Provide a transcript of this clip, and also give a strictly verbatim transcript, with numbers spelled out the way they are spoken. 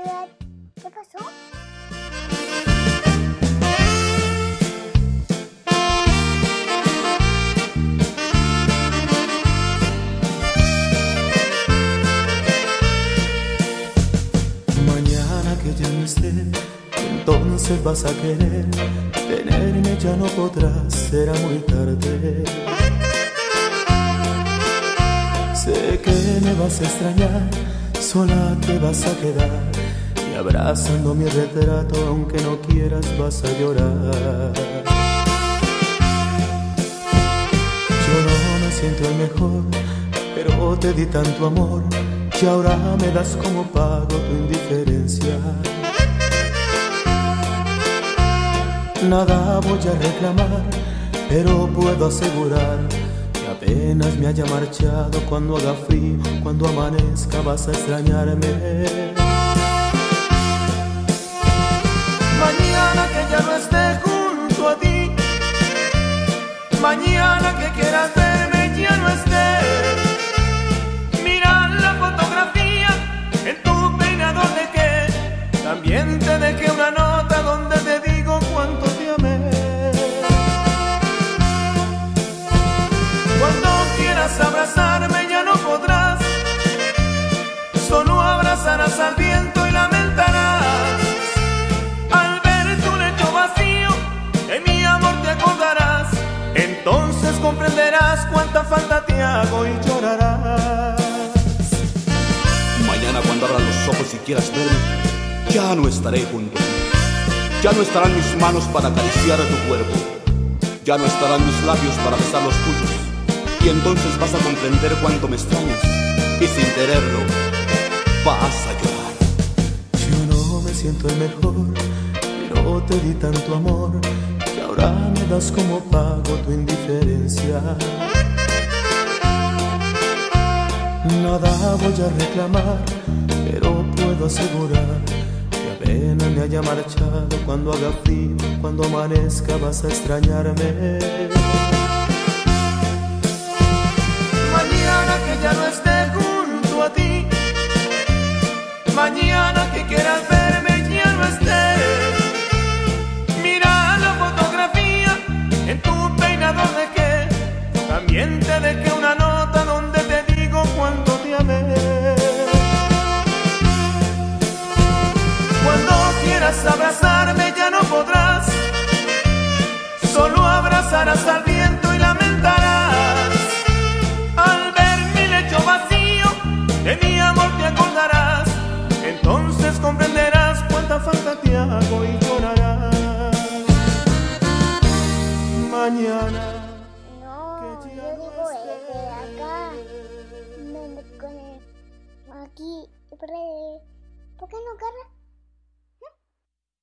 Navidad. ¿Qué pasó? Mañana que ya no esté, entonces vas a querer tenerme, ya no podrás, será muy tarde. Sé que me vas a extrañar, sola te vas a quedar, y abrazando mi retrato, aunque no quieras, vas a llorar. Yo no me siento el mejor, pero te di tanto amor, y ahora me das como pago tu indiferencia. Nada voy a reclamar, pero puedo asegurar que apenas me haya marchado, cuando haga frío, cuando amanezca, vas a extrañarme. Mañana que ya no esté junto a ti, mañana que quieras verme ya no esté. Mira la fotografía en tu peinador de que también te dejé una nota donde te digo cuánto te amé. Cuando quieras abrazarme ya no podrás, solo abrazarás al viento y lamentarás. Al ver tu lecho vacío, de mi amor te acordarás. Entonces comprenderás cuánta falta te hago y llorarás. Mañana cuando abras los ojos y quieras verme, ya no estaré junto a ti. Ya no estarán mis manos para acariciar tu cuerpo, ya no estarán mis labios para besar los tuyos. Y entonces vas a comprender cuánto me extrañas, y sin quererlo vas a llorar. Yo no me siento el mejor, pero te di tanto amor, y ahora me das como pago tu indiferencia. Nada voy a reclamar, pero puedo asegurar que apenas me haya marchado, cuando haga frío, cuando amanezca, vas a extrañarme. Mañana que ya no esté junto a ti, mañana que quieras verme ya no esté. Mira la fotografía en tu peinador de que también te dejé una nota donde te digo cuánto te amé. Cuando quieras abrazarme ya no podrás, solo abrazarás al viento y lamentarás. Al ver mi lecho vacío, de mi amor te acordarás. Entonces comprenderás cuánta falta te hago y llorarás. Mañana. No, yo digo ese acá. Me, me, aquí, ¿por qué no agarra?